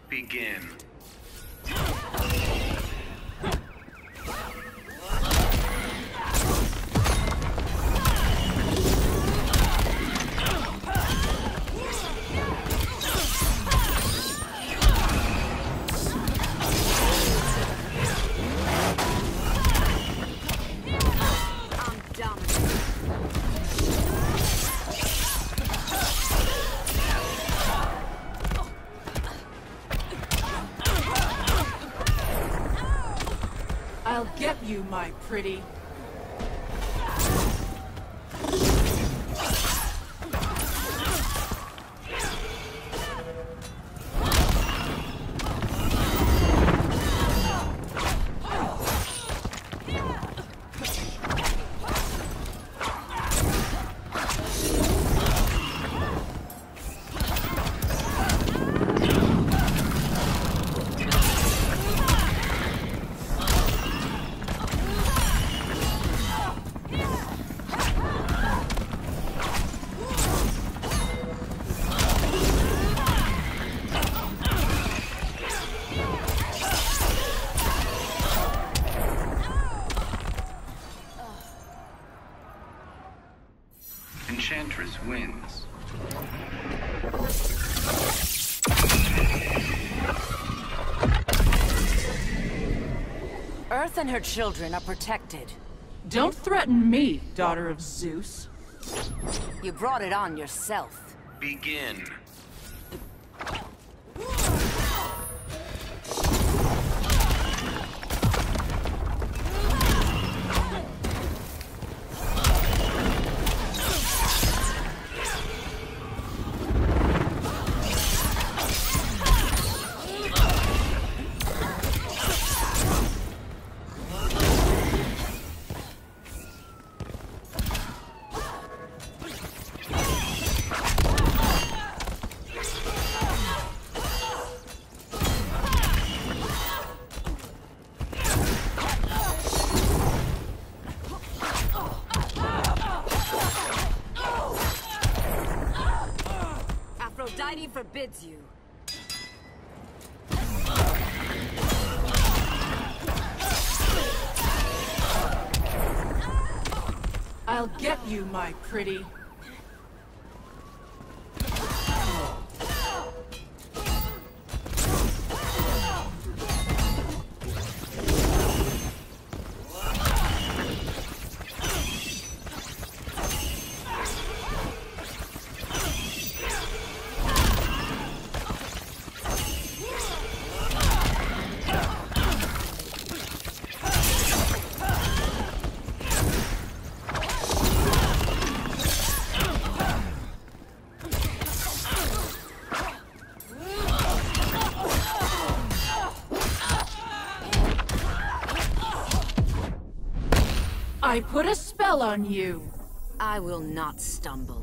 Begin. I'll get you, my pretty. Enchantress wins. Earth and her children are protected. Don't threaten me, daughter of Zeus. You brought it on yourself. Begin. Aphrodite forbids you. I'll get you, my pretty. I put a spell on you. I will not stumble.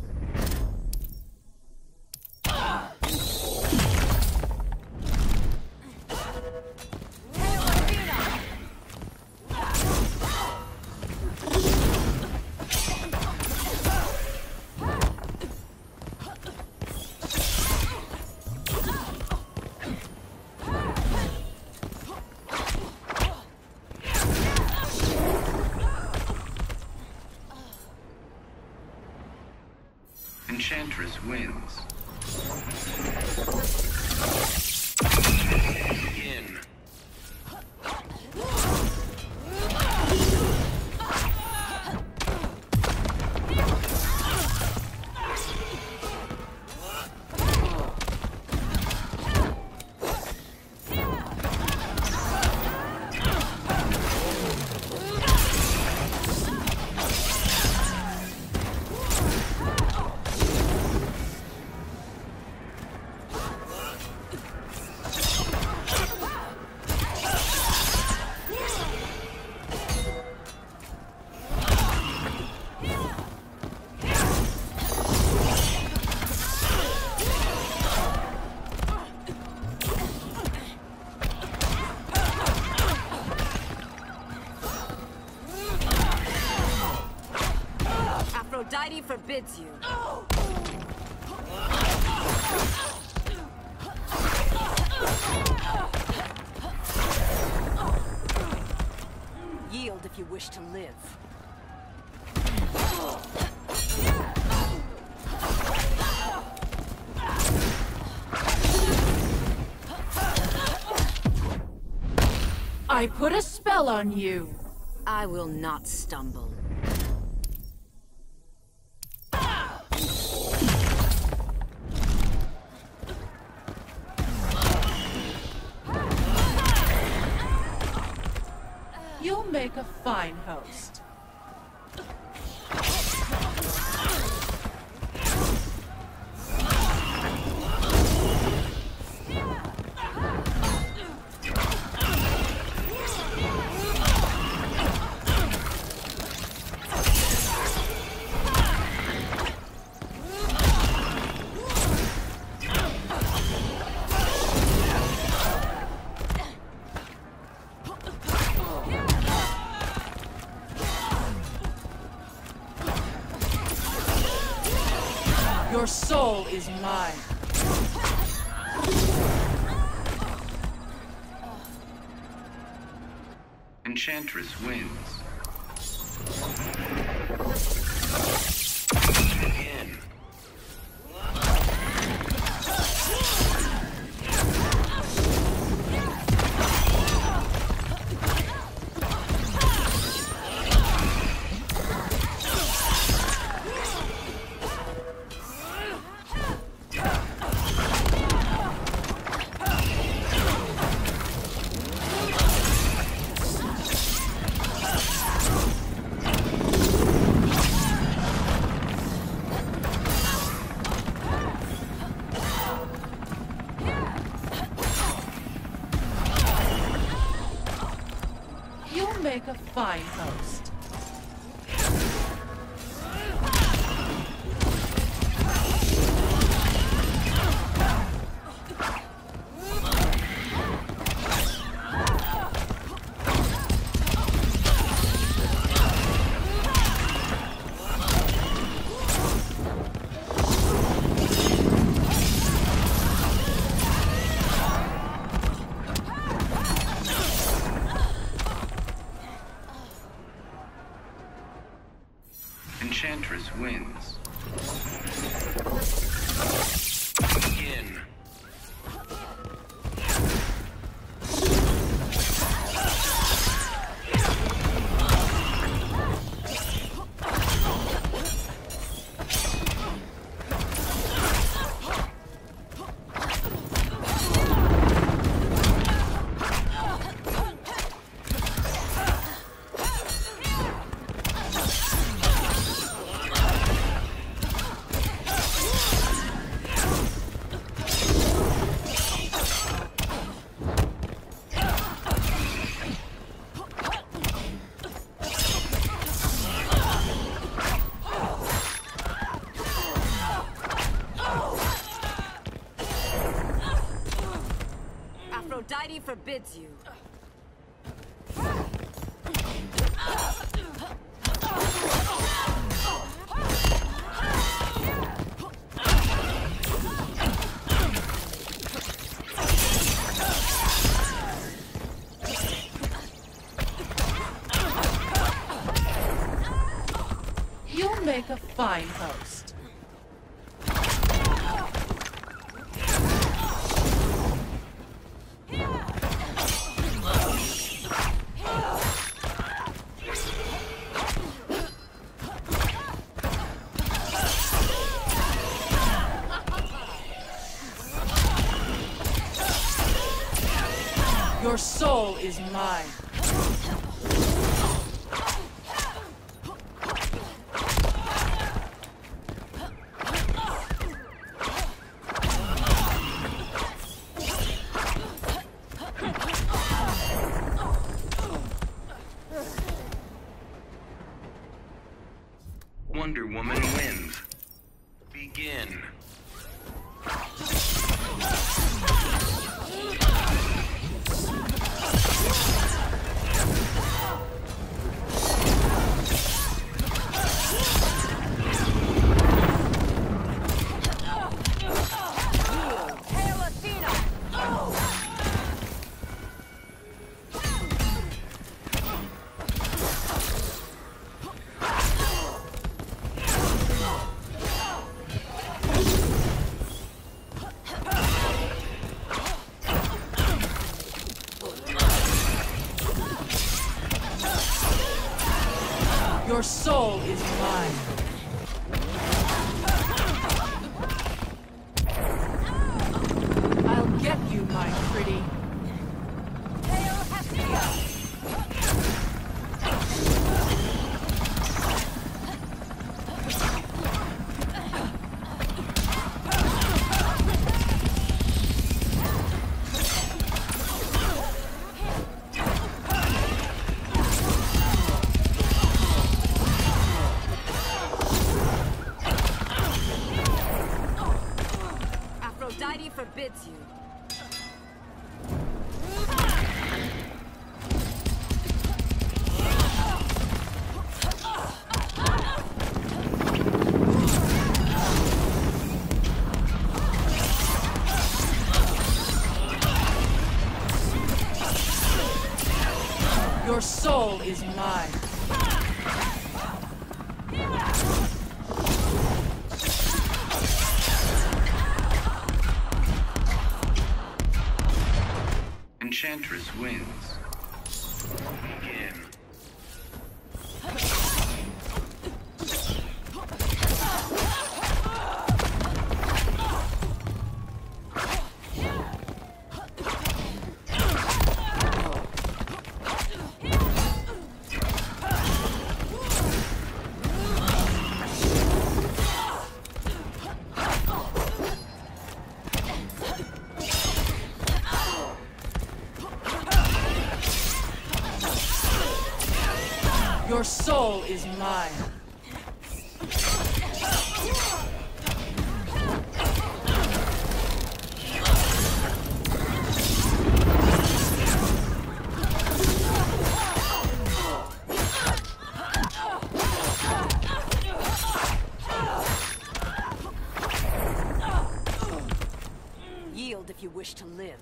Enchantress wins. Begin. Aphrodite forbids you. I put a spell on you. I will not stumble. You'll make a fine host. Your soul is mine. Enchantress wins. Begin. You'll make a fine host. Enchantress wins. Begin. Aphrodite forbids you. You'll make a fine host. Your soul is mine. Wonder Woman wins. Begin. Hail Athena! Your soul is mine. I'll get you, my pretty. Hail Hestia! Aphrodite forbids you. Your soul is mine. Enchantress wins. Begin. Your soul is mine. Yield if you wish to live.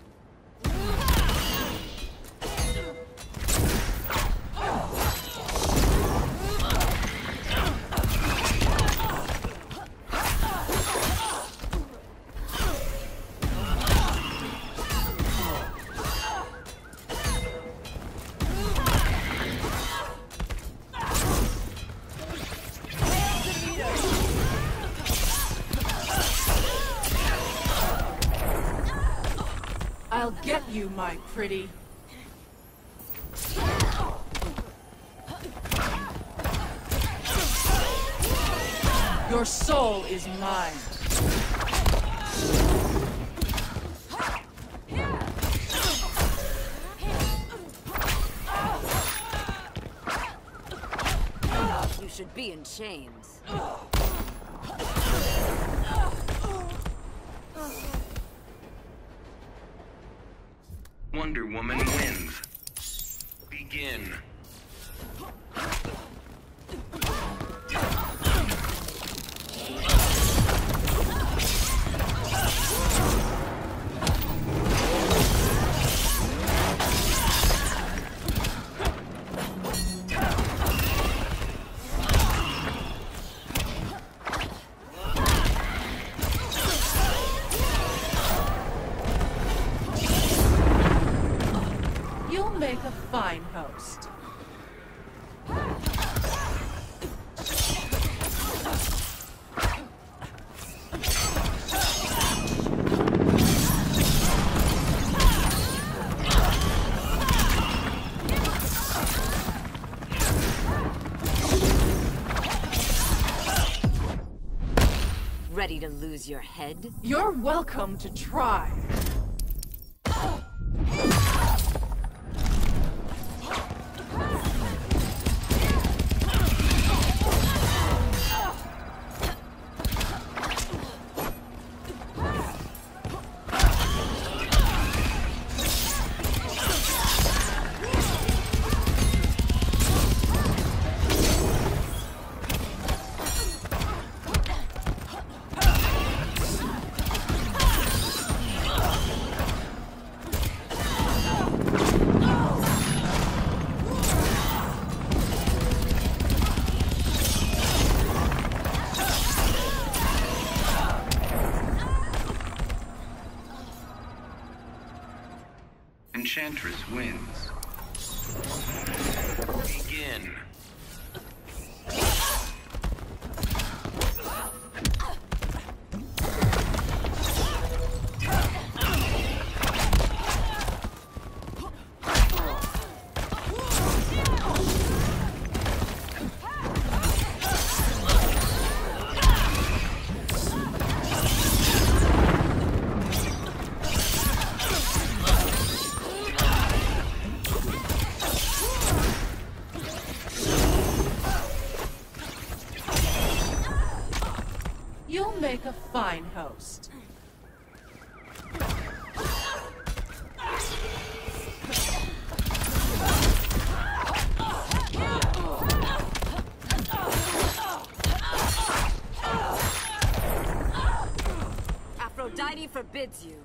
I'll get you, my pretty. Your soul is mine. You should be in chains. Wonder Woman wins. Begin. You'll make a fine host. Ready to lose your head? You're welcome to try. Enchantress wins. Begin. fine host. Aphrodite forbids you.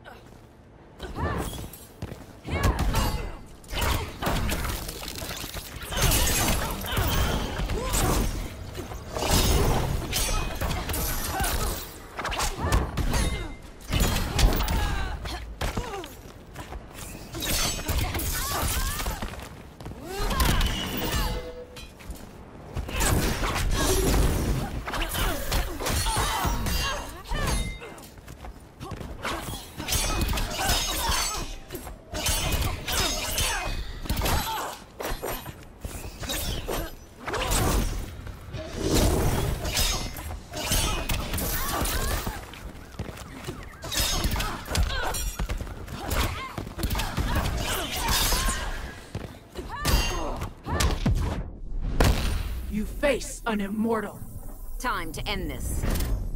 You face an immortal. Time to end this.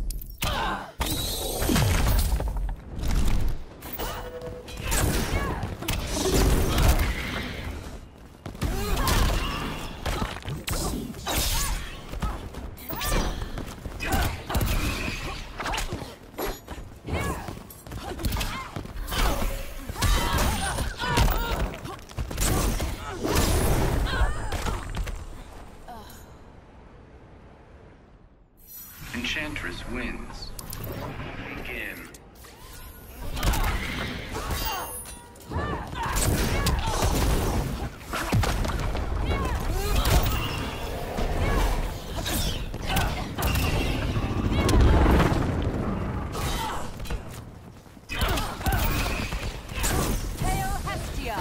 Enchantress wins. Begin. Hail Hestia!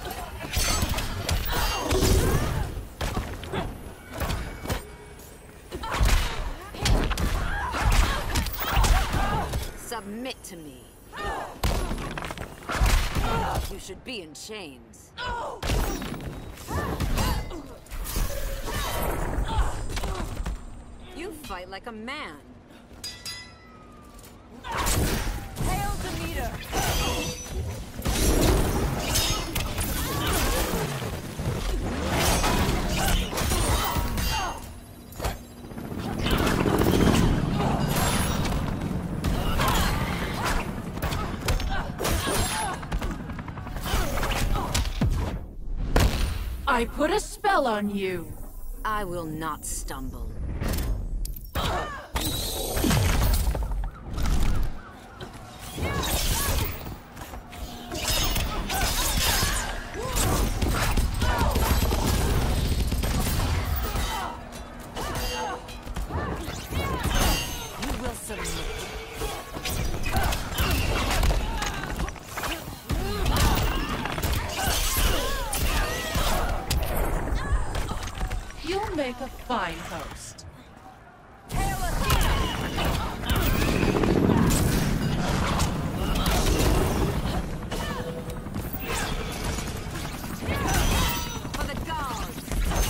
Submit to me. You should be in chains. You fight like a man. Hail Demeter! I put a spell on you. I will not stumble. You will submit. You'll make a fine host. Hail Athena! For the gods!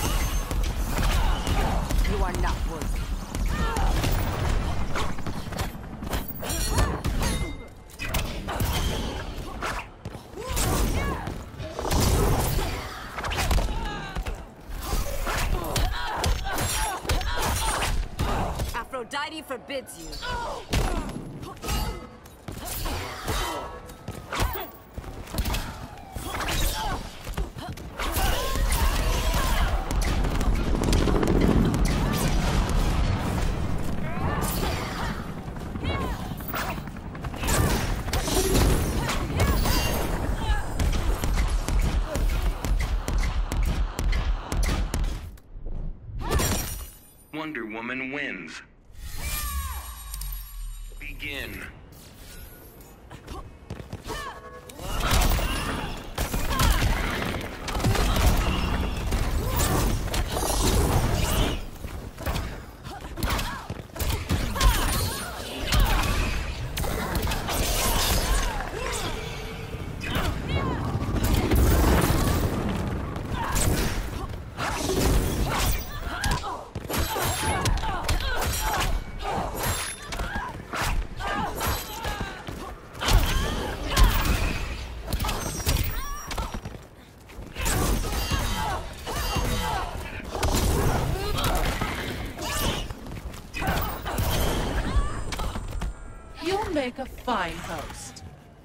You are not worthy. Aphrodite forbids you. Wonder Woman wins. Begin. make a fine host.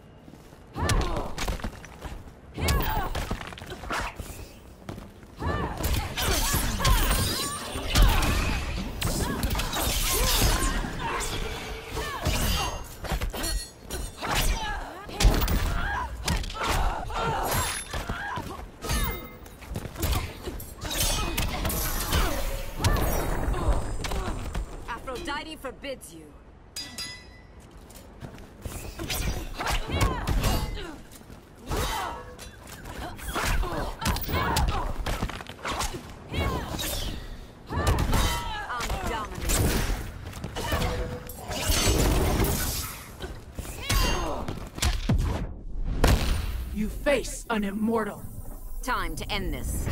Aphrodite forbids you. I'm dominating. You face an immortal. Time to end this.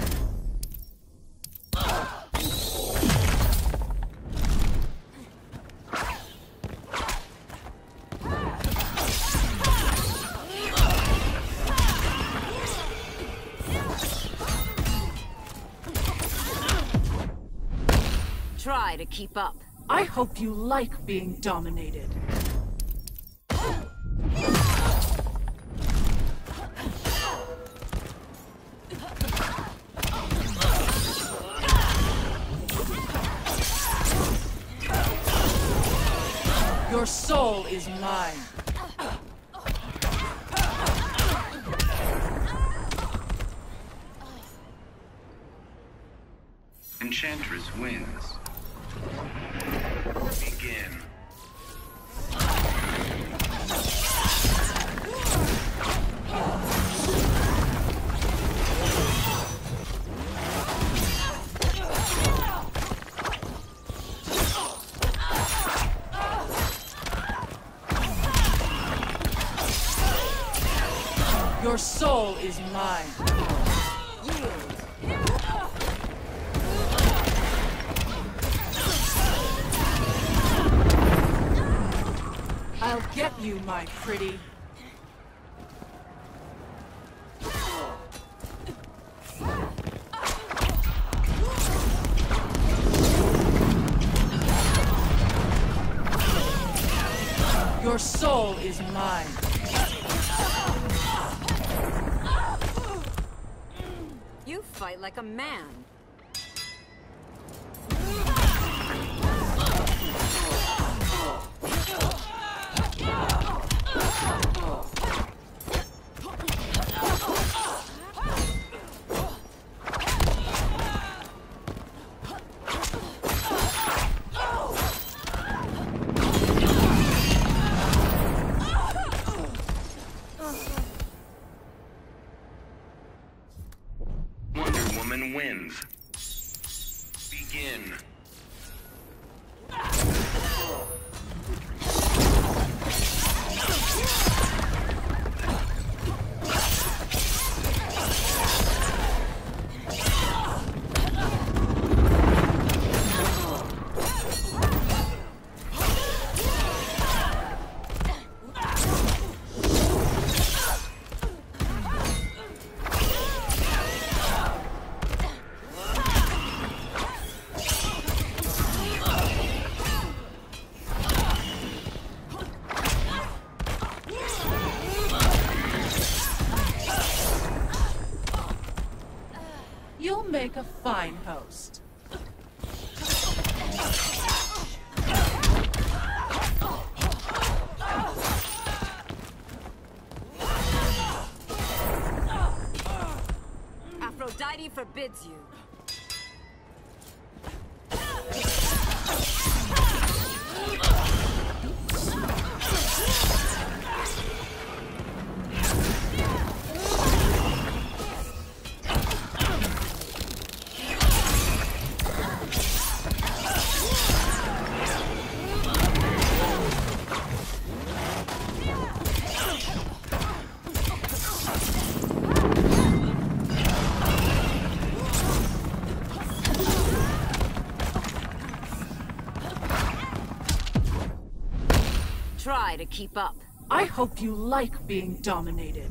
Try to keep up. I hope you like being dominated. Your soul is mine. Enchantress wins. Begin. Your soul is mine. I'll get you, my pretty. Your soul is mine. You fight like a man. Wonder Woman wins. Begin. You'll make a fine host. Aphrodite forbids you. Try to keep up. I hope you like being dominated.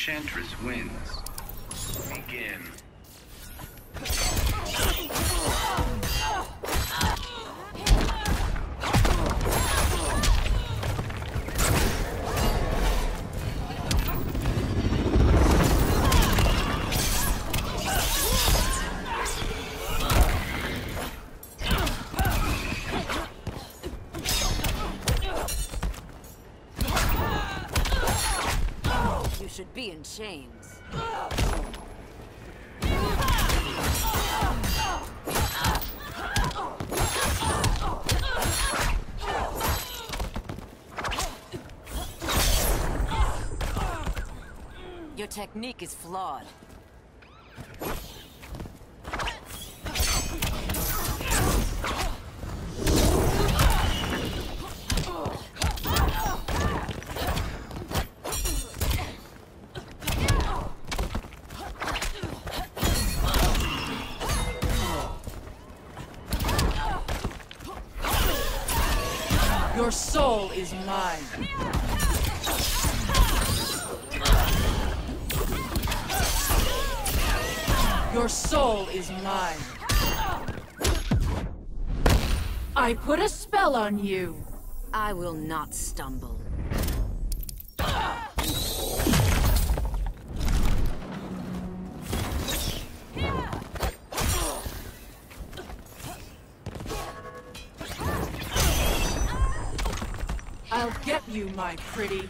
Enchantress wins. Begin. You should be in chains. Your technique is flawed. Your soul is mine. Your soul is mine. I put a spell on you. I will not stumble. I'll get you, my pretty.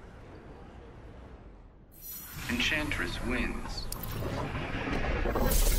Enchantress wins.